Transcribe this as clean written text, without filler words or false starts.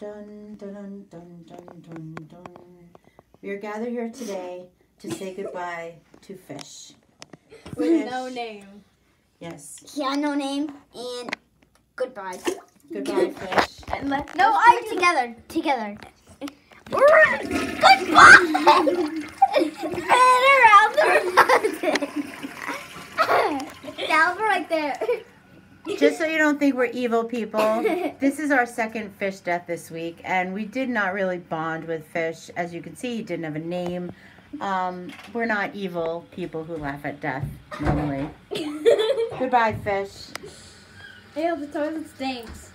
dun, dun, dun, dun, dun, dun, dun. We are gathered here today to say goodbye to Fish. With no name. Yes. Yeah, no name and goodbye. Goodbye, Fish. And no, I'm together. Together. Goodbye. And around the mountain. Down right there. Just so you don't think we're evil people, this is our second Fish death this week, and we did not really bond with Fish. As you can see, he didn't have a name. We're not evil people who laugh at death normally. Goodbye, Fish. Ew, the toilet stinks.